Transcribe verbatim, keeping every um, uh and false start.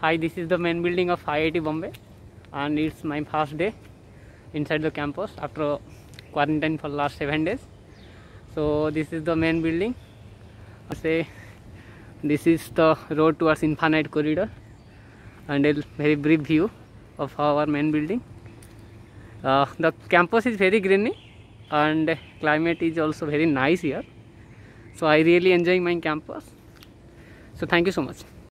Hi, this is the main building of I I T Bombay, and it's my first day inside the campus after quarantine for last seven days. So this is the main building. I say this is the road towards Infinite Corridor, and a very brief view of our main building. Uh, the campus is very greeny and climate is also very nice here. So I really enjoy my campus. So thank you so much.